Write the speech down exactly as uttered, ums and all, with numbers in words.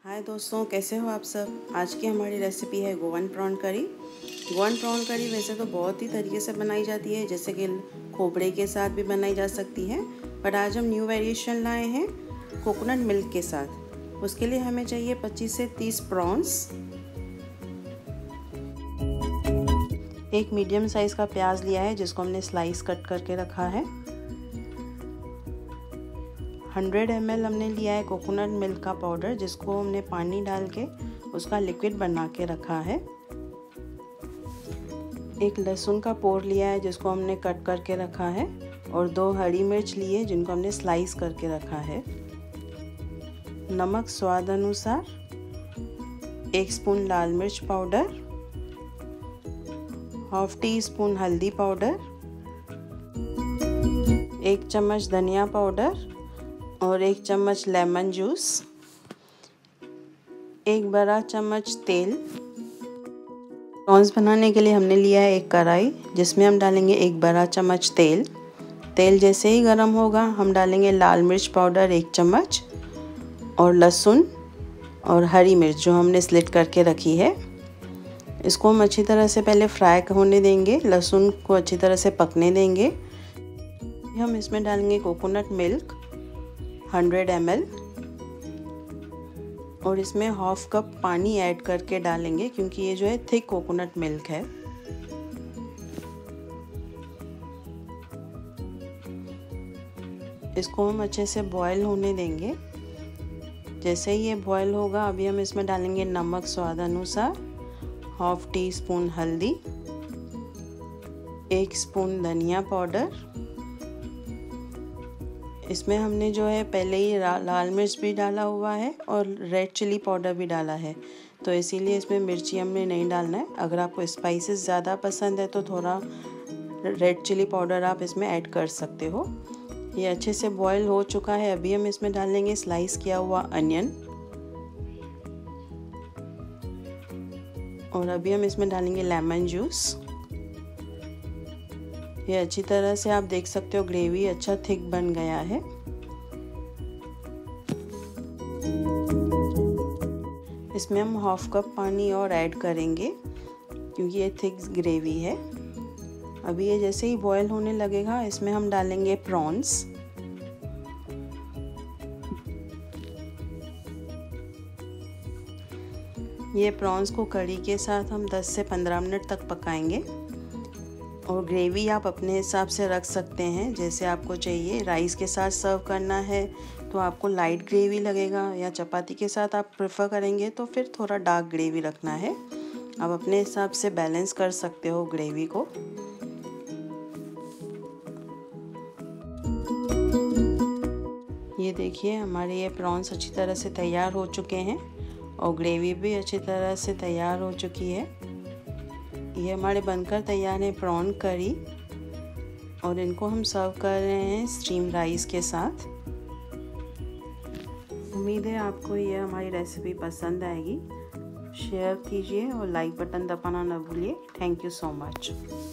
हाय दोस्तों, कैसे हो आप सब। आज की हमारी रेसिपी है गोवन प्रॉन करी। गोवन प्रॉन करी वैसे तो बहुत ही तरीके से बनाई जाती है, जैसे कि खोबरे के साथ भी बनाई जा सकती है, बट आज हम न्यू वेरिएशन लाए हैं कोकोनट मिल्क के साथ। उसके लिए हमें चाहिए पच्चीस से तीस प्रॉन्स, एक मीडियम साइज़ का प्याज लिया है जिसको हमने स्लाइस कट करके रखा है। हंड्रेड एम एल हमने लिया है कोकोनट मिल्क का पाउडर, जिसको हमने पानी डाल के उसका लिक्विड बना के रखा है। एक लहसुन का पोर लिया है जिसको हमने कट करके रखा है, और दो हरी मिर्च लिए जिनको हमने स्लाइस करके रखा है। नमक स्वाद अनुसार, एक स्पून लाल मिर्च पाउडर, हाफ टी स्पून हल्दी पाउडर, एक चम्मच धनिया पाउडर और एक चम्मच लेमन जूस, एक बड़ा चम्मच तेल। प्रॉन्स बनाने के लिए हमने लिया है एक कढ़ाई, जिसमें हम डालेंगे एक बड़ा चम्मच तेल। तेल जैसे ही गर्म होगा हम डालेंगे लाल मिर्च पाउडर एक चम्मच, और लहसुन और हरी मिर्च जो हमने स्लिट करके रखी है। इसको हम अच्छी तरह से पहले फ्राई होने देंगे, लहसुन को अच्छी तरह से पकने देंगे। हम इसमें डालेंगे coconut milk hundred M L, और इसमें हाफ कप पानी ऐड करके डालेंगे क्योंकि ये जो है थिक कोकोनट मिल्क है। इसको हम अच्छे से बॉईल होने देंगे। जैसे ही ये बॉईल होगा अभी हम इसमें डालेंगे नमक स्वाद अनुसार, हाफ टी स्पून हल्दी, एक स्पून धनिया पाउडर। इसमें हमने जो है पहले ही लाल मिर्च भी डाला हुआ है और रेड चिली पाउडर भी डाला है, तो इसीलिए इसमें मिर्ची हमने नहीं डालना है। अगर आपको स्पाइसेस ज़्यादा पसंद है तो थोड़ा रेड चिली पाउडर आप इसमें ऐड कर सकते हो। ये अच्छे से बॉईल हो चुका है। अभी हम इसमें डालेंगे स्लाइस किया हुआ अनियन, और अभी हम इसमें डालेंगे लेमन जूस। ये अच्छी तरह से आप देख सकते हो ग्रेवी अच्छा थिक बन गया है। इसमें हम हाफ कप पानी और ऐड करेंगे क्योंकि ये थिक ग्रेवी है। अभी ये जैसे ही बॉईल होने लगेगा इसमें हम डालेंगे प्रॉन्स। ये प्रॉन्स को कढ़ी के साथ हम दस से पंद्रह मिनट तक पकाएंगे, और ग्रेवी आप अपने हिसाब से रख सकते हैं जैसे आपको चाहिए। राइस के साथ सर्व करना है तो आपको लाइट ग्रेवी लगेगा, या चपाती के साथ आप प्रेफर करेंगे तो फिर थोड़ा डार्क ग्रेवी रखना है। आप अपने हिसाब से बैलेंस कर सकते हो ग्रेवी को। ये देखिए हमारे ये प्रॉन्स अच्छी तरह से तैयार हो चुके हैं, और ग्रेवी भी अच्छी तरह से तैयार हो चुकी है। ये हमारे बनकर तैयार है प्रॉन करी, और इनको हम सर्व कर रहे हैं स्टीम राइस के साथ। उम्मीद है आपको ये हमारी रेसिपी पसंद आएगी। शेयर कीजिए और लाइक बटन दबाना ना भूलिए। Thank you so much.